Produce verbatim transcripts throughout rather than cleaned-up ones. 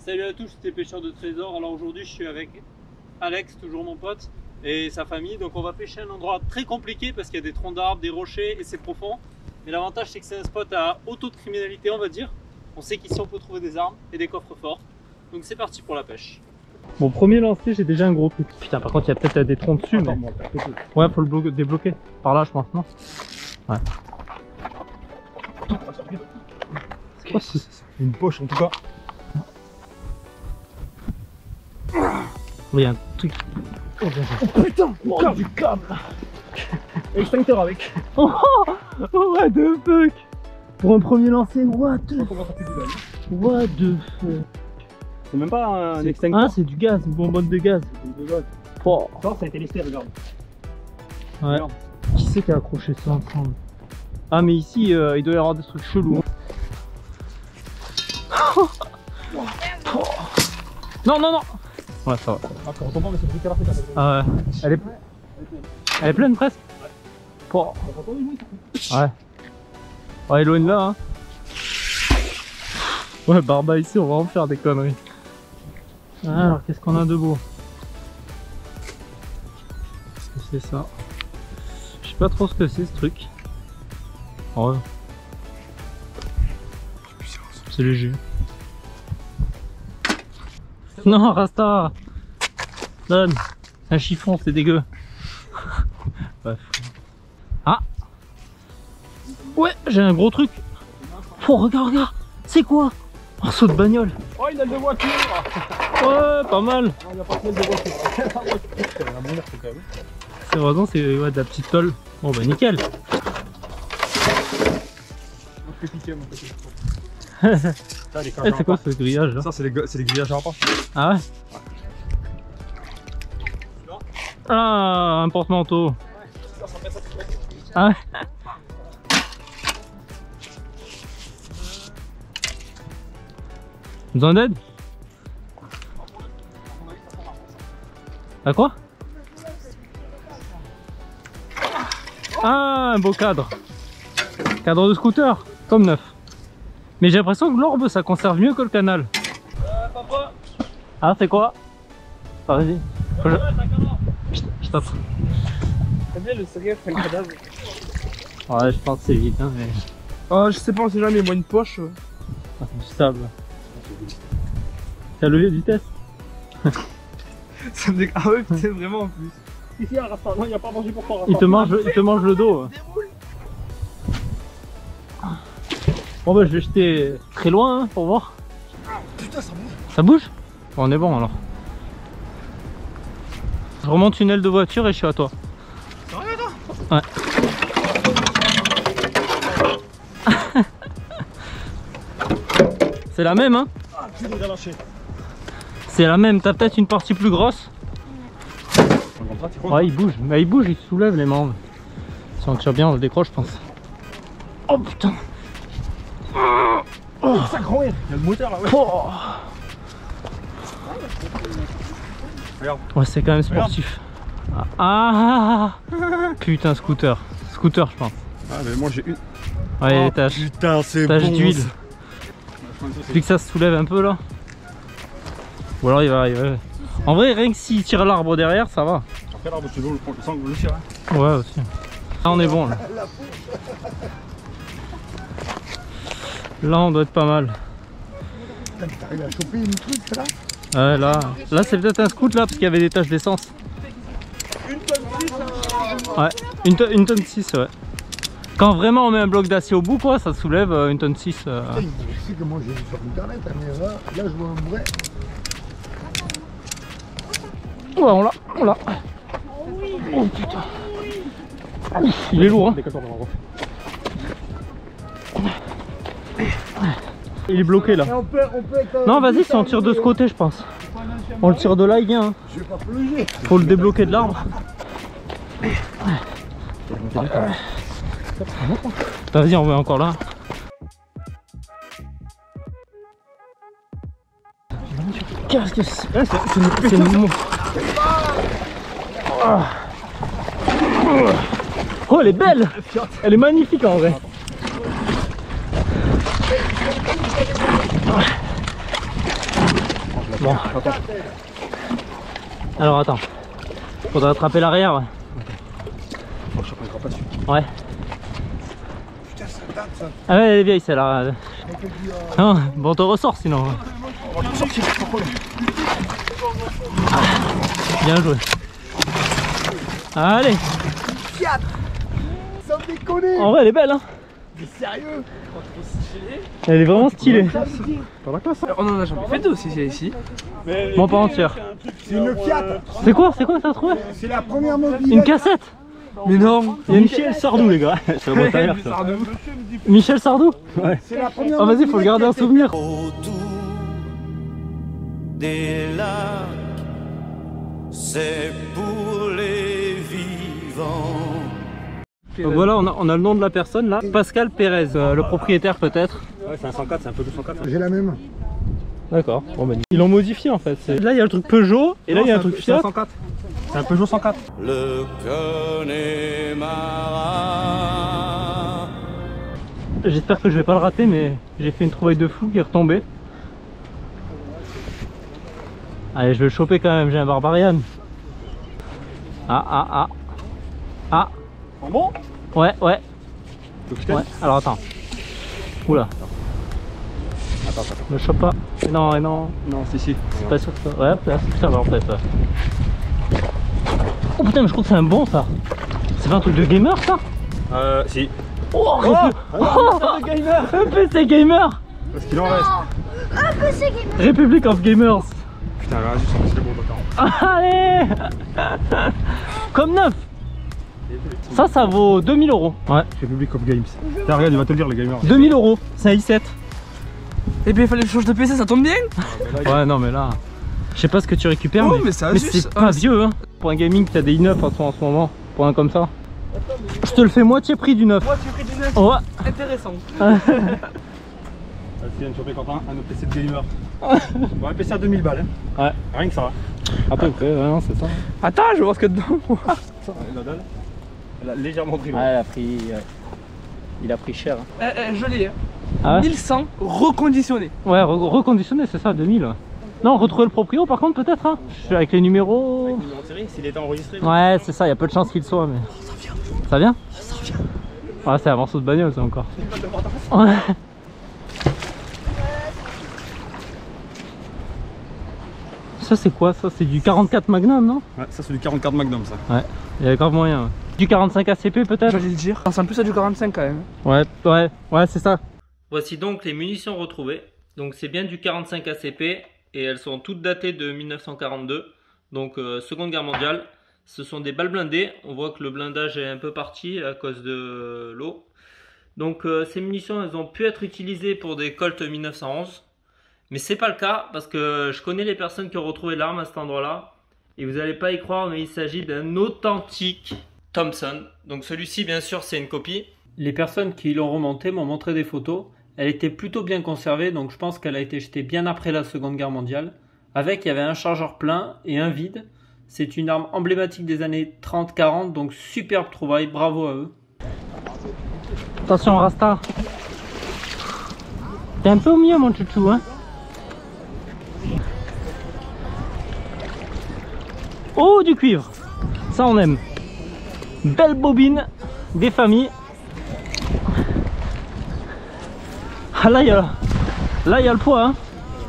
Salut à tous, c'était Pêcheur de Trésors. Alors aujourd'hui je suis avec Alex, toujours mon pote, et sa famille. Donc on va pêcher un endroit très compliqué parce qu'il y a des troncs d'arbres, des rochers et c'est profond. Mais l'avantage c'est que c'est un spot à haut taux de criminalité, on va dire. On sait qu'ici on peut trouver des armes et des coffres forts. Donc c'est parti pour la pêche. Bon, premier lancer, j'ai déjà un gros truc. Putain, par contre il y a peut-être des troncs dessus. Mais... ouais, faut le débloquer. Par là je pense, non? Ouais. C'est quoi? C'est une poche en tout cas. Oui, il y a un truc. Oh, oh putain, oh, câble. Du câble. Extincteur avec. Oh, what the fuck. Pour un premier lancer, what the what the fuck. C'est même pas un extincteur. Ah, c'est du gaz, une bonbonne de gaz. De gaz. Oh. Ça, ça a été lesté, regarde. Ouais. Regarde. Qui c'est qui a accroché ça ensemble? Ah, mais ici, euh, il doit y avoir des trucs chelous. Oh. Non, non, non. Ouais, ça va. Ah, quand on tombe, mais c'est plus qu'à la fête. Ah ouais. Elle est, elle est pleine presque. Ouais. Oh. Ouais. Ouais, éloigne là. Hein. Ouais, Barba ici, on va en faire des conneries. Alors, qu'est-ce qu'on a de beau? C'est ça. Je sais pas trop ce que c'est ce truc. Oh. C'est léger. Non, Rasta! Donne! Un chiffon, c'est dégueu. Bref. Ah! Ouais, j'ai un gros truc! Oh, regarde, regarde! C'est quoi? Morceau de bagnole! Oh, il a de voiture! Ouais, pas mal! Non, il n'y a pas de voiture. C'est vraiment, c'est ouais, de la petite tôle. Bon, bah nickel! C'est quoi ce grillage là? Ça c'est les, les grillages à repas. Ah ouais? Ah, un porte-manteau. Ah ouais? Besoin d'aide? À quoi? Ah, un beau cadre. Cadre de scooter, comme neuf. Mais j'ai l'impression que l'orbe ça conserve mieux que le canal. Euh, papa. Ah, c'est quoi? Ah, vas-y. Je... je t'attends. C'est bien le sourire, c'est le cadavre. Ouais, je pense que c'est vite. Hein, mais... oh, je sais pas, on sait jamais, moi une poche. Ah, du sable. T'as levé de vitesse? Ça me dit... ah ouais, c'est vraiment en plus. Ici, à Rasta, non, il n'y a pas à manger pour toi. Il te mange, il te mange le dos. Bon bah je vais jeter très loin hein, pour voir. Putain, ça bouge. Ça bouge? Bon, on est bon alors. Je remonte une aile de voiture et je suis à toi. Sérieux toi? Ouais. C'est la même hein? Ah putain, il a lâché. C'est la même, t'as peut-être une partie plus grosse. Ouais, il bouge, mais il bouge, il soulève les membres. Si on tire bien, on le décroche je pense. Oh putain. Oh, ça gronde. Il y a le moteur là, ouais. Oh. Regarde. Ouais, c'est quand même sportif. Ah, ah putain, scooter. Scooter, je pense. Ah, mais moi j'ai une. Ouais, oh, les taches. Putain, c'est taches bon. d'huile. Vu que ça se soulève un peu là. Ou alors il va arriver. En vrai, rien que s'il tire l'arbre derrière, ça va. Après, l'arbre, c'est l'eau, le sang le tire. Hein. Ouais, aussi. Là, on est bon là. Là on doit être pas mal. T'arrives à choper une truc là? Ouais là, là c'est peut-être un scoot là parce qu'il y avait des taches d'essence. Une tonne six euh... ouais, une, to une tonne six ouais. Quand vraiment on met un bloc d'acier au bout quoi, ça soulève euh, une tonne six. Euh... C'est que moi j'ai vu sur internet, mais là, là je vois un vrai. Ouais on l'a, on l'a. Oh putain. Il est lourd hein. Il est bloqué là. On peut, on peut être, non vas-y si on tire de ce côté je pense. On le tire de là il vient hein. Je vais pas plonger. Faut le débloquer de l'arbre. Vas-y on met encore là. Qu'est-ce que c'est? C'est une... oh elle est belle. Elle est magnifique en vrai. Bon, attends. Alors attends. Faudrait attraper l'arrière. Ouais. Bon, je ne pas dessus. Ouais. Putain, ça date ça. Ah ouais, elle est vieille celle-là. Non, bon, on te ressort sinon. On va tout sortir, pas de problème. Bien joué. Allez. Fiat. Sans déconner. En vrai, elle est belle, hein. Mais sérieux? Elle est vraiment stylée. Pas la classe. On en a jamais fait deux aussi, c'est ici. Bon, pas entière. C'est une Fiat. C'est quoi? C'est quoi que t'as trouvé? C'est la première mobile. Une cassette? Mais non. Il y a Michel Sardou, les gars. C'est la boîte à air, ça. Michel Sardou? Ouais. C'est la première. Oh, vas-y, faut le garder un souvenir. Autour des lacs, c'est pour les vivants. Donc voilà, on a, on a le nom de la personne là. Pascal Pérez, euh, le propriétaire peut-être. Ouais, c'est un cent quatre, c'est un peu deux cent quatre. J'ai la même. D'accord. Bon, bah, ils l'ont modifié en fait. Là, il y a le truc Peugeot et là, il y a un truc Fiat. C'est un Peugeot cent quatre. Le Connemara. J'espère que je vais pas le rater, mais j'ai fait une trouvaille de fou qui est retombée. Allez, je vais le choper quand même, j'ai un Barbarian. Ah, ah, ah. Ah. Bon? Ouais, ouais. Ouais, alors attends. Oula. Attends, attends. Ne chope pas. Non, et non. Non, c'est ici. C'est pas sûr que ça. Ouais, là, ça va en fait. Ouais. Oh putain, mais je crois que c'est un bon ça. C'est pas un truc de gamer ça? Euh, si. Oh, oh, oh, un P C gamer. Parce qu'il en reste. Republic of Gamers. Putain, là, juste c'est le bon bâtard. Allez. Comme neuf. Ça, ça vaut deux mille euros. Ouais. Republic of Games. Tiens, regarde, il va te le dire, les gamers. deux mille euros. C'est un i sept. Et puis il fallait que je change de P C, ça tombe bien. Ouais, non, mais là. Je sais pas ce que tu récupères, Oh, mais, mais ça mais juste- c'est pas ah, vieux, hein. Pour un gaming, t'as des i neuf en ce en ce moment. Pour un comme ça. Je te le fais moitié prix du neuf. Moi tu pris du neuf. Ouais. Intéressant. Ah, tu viens de choper Quentin, un autre P C de gamer. Bon, un P C à deux mille balles, hein. Ouais. Rien que ça. À peu près, ouais, non, c'est ça. Attends, je vais voir ce qu'il y a dedans. Ça, la dalle. Elle a légèrement pris. Ouais, il a pris. euh, Il a pris cher. Hein. Eh, eh, je l'ai. Hein. Ah ouais, mille cent reconditionné. ouais re- reconditionné, c'est ça, deux mille. Ouais. Non, retrouver le proprio par contre, peut-être, hein. Je suis avec les numéros. Numéro de série, s'il était enregistré. Ouais, c'est ça, il y a peu de chances qu'il soit, mais. Ça vient. Ça vient. Ouais, c'est un morceau de bagnole, ça encore. Ouais. Ça, c'est quoi ça? C'est du quarante-quatre Magnum, non? Ouais, ça c'est du quarante-quatre Magnum, ça. Ouais, il y a grave moyen. Ouais. Du quarante-cinq A C P peut-être? J'allais le dire. Ça ressemble plus à du quarante-cinq quand même. Ouais, ouais, ouais, c'est ça. Voici donc les munitions retrouvées. Donc c'est bien du quarante-cinq A C P et elles sont toutes datées de mille neuf cent quarante-deux, donc euh, Seconde Guerre mondiale. Ce sont des balles blindées. On voit que le blindage est un peu parti à cause de l'eau. Donc euh, ces munitions, elles ont pu être utilisées pour des Colt mille neuf cent onze. Mais c'est pas le cas parce que je connais les personnes qui ont retrouvé l'arme à cet endroit-là. Et vous n'allez pas y croire, mais il s'agit d'un authentique Thompson. Donc celui-ci, bien sûr, c'est une copie. Les personnes qui l'ont remonté m'ont montré des photos. Elle était plutôt bien conservée, donc je pense qu'elle a été jetée bien après la Seconde Guerre mondiale. Avec, il y avait un chargeur plein et un vide. C'est une arme emblématique des années trente quarante, donc superbe trouvaille, bravo à eux. Attention Rasta. T'es un peu au milieu mon chouchou, hein. Oh, du cuivre. Ça on aime. Belle bobine des familles. Ah là il y a, là, y a le poids, hein.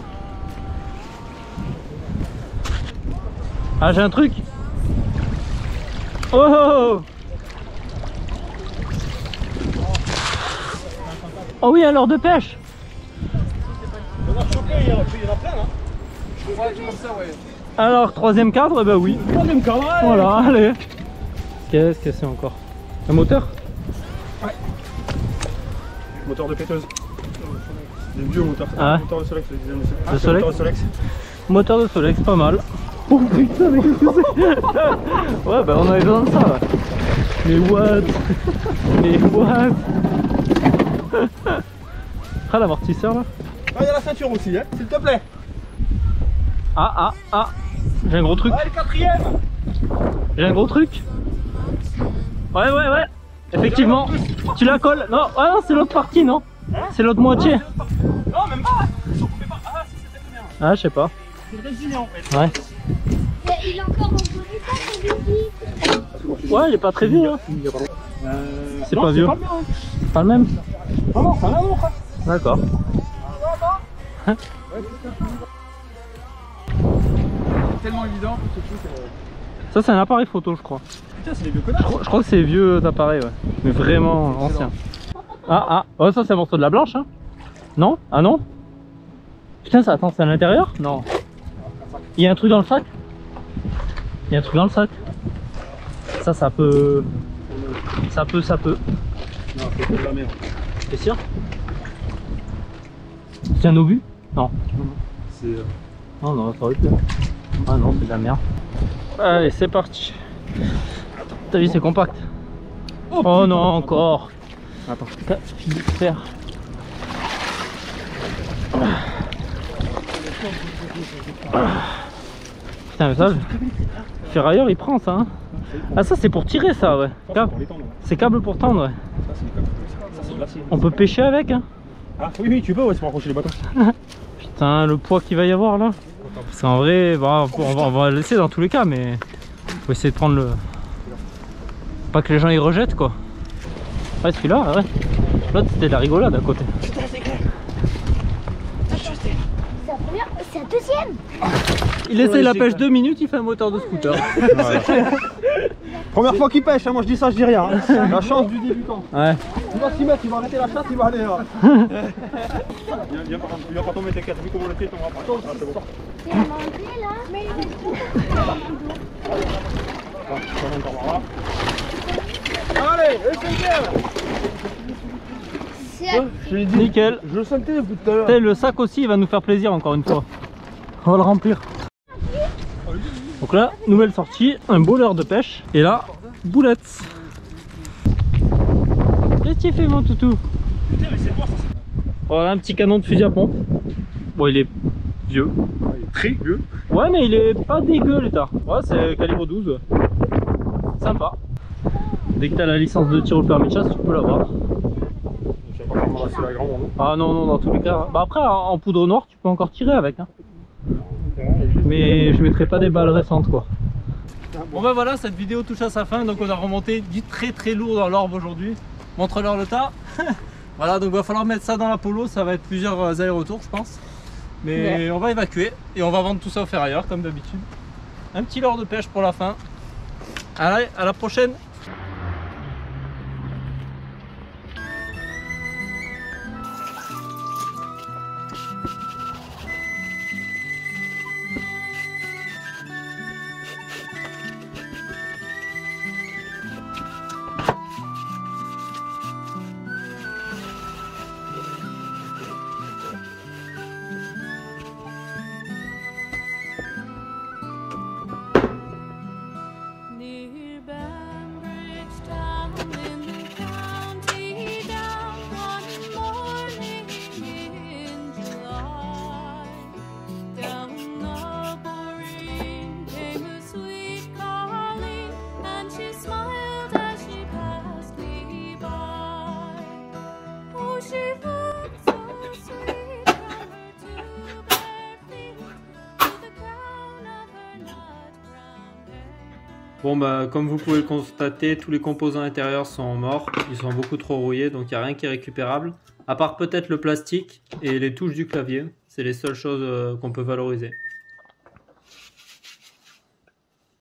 Ah, j'ai un truc. Oh, oh, oh. Oh oui, un leurre de pêche. Alors, troisième cadre, bah oui. Troisième cadre, voilà, allez. Qu'est-ce que c'est encore? Un moteur? Ouais. Moteur de péteuse. Des vieux moteurs. Ah. Moteur de Solex, les dizaines de Solex. De Solex. Moteur de Solex. Moteur de Solex, pas mal. Oh putain, mais qu'est-ce que c'est? Ouais, bah on avait besoin de ça là. Mais what? Mais what? Ah, l'amortisseur là. Ah, il y a la ceinture aussi, hein, s'il te plaît. Ah, ah, ah. J'ai un gros truc. Ah, le quatrième. J'ai un gros truc. Ouais, ouais, ouais. Effectivement. Tu la colles. Non, ah non, c'est l'autre partie, non? C'est l'autre moitié. Non, même pas. Ils sont coupés par. Ah, si, c'était bien. Ah, je sais pas. C'est le résumé en fait. Ouais. Mais il est encore en bon état, celui-ci. Ouais, il est pas très vieux. Hein. Euh, C'est non, pas vieux. Pas le mien, hein. Pas le même. Non, non, c'est un amour. Hein. D'accord. Tellement évident, ce truc. euh, Ça, c'est un appareil photo, je crois. Putain, c'est des vieux Je connards. crois, je crois que c'est vieux appareil, ouais. Mais vraiment ancien. Ah, ah. Oh, ça, c'est un morceau de la blanche, hein. Non? Ah non? Putain, ça, attends, c'est à l'intérieur? Non. Il y a un truc dans le sac? Il y a un truc dans le sac. Ça, ça peut... Ça peut, ça peut. Non, c'est de la merde. T'es sûr? C'est un obus? Non. C'est. Euh... Non, non, ça aurait pu. Ah non, c'est de la merde. Allez, c'est parti. T'as vu, c'est compact. Oh, oh non, encore. Attends. Fil de fer. Putain, mais ça, le ferrailleur il prend ça. Hein. Ah, ça c'est pour tirer ça, ouais. C'est câble pour tendre, ouais. On peut pêcher avec, hein. Ah, oui, oui, tu peux, ouais, c'est pour accrocher les bateaux. Putain, le poids qu'il va y avoir là. Parce qu'en vrai, bah, on, va, on va le laisser dans tous les cas, mais faut essayer de prendre le. Pas que les gens y rejettent quoi. Ouais, celui-là, ouais. L'autre c'était de la rigolade à côté. C'est la première, c'est la deuxième. Il essaye la pêche deux minutes, il fait un moteur de scooter. Voilà. Première fois qu'il pêche, hein, moi je dis ça, je dis rien. Hein. La chance du débutant. Ouais. Il va s'y mettre, il va arrêter la chatte, il va aller là. Viens, viens, il va pas tomber, t'inquiète, vu comment le fait, il tombera pas. Ah, c'est bon. C'est un anglais là. Mais il est Allez, le cinquième. C'est Je l'ai dit. Nickel. Je le sentais depuis tout à l'heure. Le sac aussi, il va nous faire plaisir encore une fois. On va le remplir. Donc là, nouvelle sortie, un beau leurre de pêche. Et là, boulettes. Qu'est-ce que tu fais mon toutou? Putain, mais c'est quoi ça? Voilà un petit canon de fusil à pompe. Bon, il est vieux. Il est très vieux. Ouais, mais il est pas dégueu l'état. Ouais, c'est calibre douze. Sympa. Dès que tu as la licence de tir au permis de chasse, tu peux l'avoir. Je sais pas comment c'est la grande. Ah non, non, dans tous les cas. Bah après, en poudre noire, tu peux encore tirer avec. Hein. Mais je mettrai pas des balles récentes quoi. Bon bah voilà, cette vidéo touche à sa fin. Donc on a remonté du très très lourd dans l'orbe aujourd'hui. Montre-leur le tas. Voilà, donc il va falloir mettre ça dans la polo. Ça va être plusieurs allers-retours je pense. Mais ouais. On va évacuer et on va vendre tout ça au ferrailleur comme d'habitude. Un petit leurre de pêche pour la fin. Allez, à la prochaine. Bon bah comme vous pouvez le constater, tous les composants intérieurs sont morts, ils sont beaucoup trop rouillés donc il n'y a rien qui est récupérable. À part peut-être le plastique et les touches du clavier, c'est les seules choses qu'on peut valoriser.